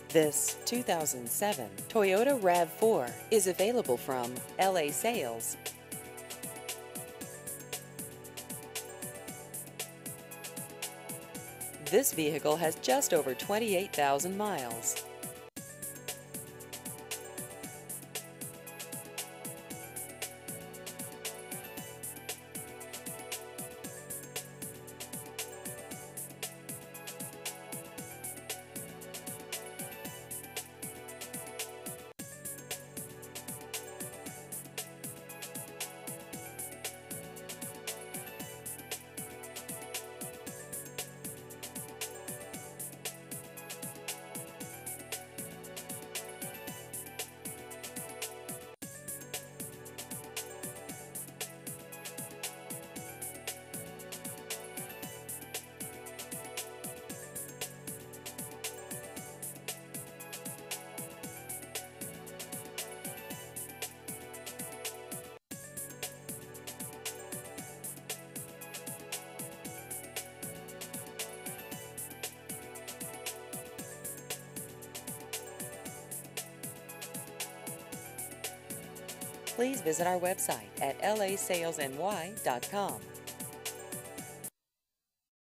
This 2007 Toyota RAV4 is available from LA Sales. This vehicle has just over 28,000 miles. Please visit our website at lasalesny.com.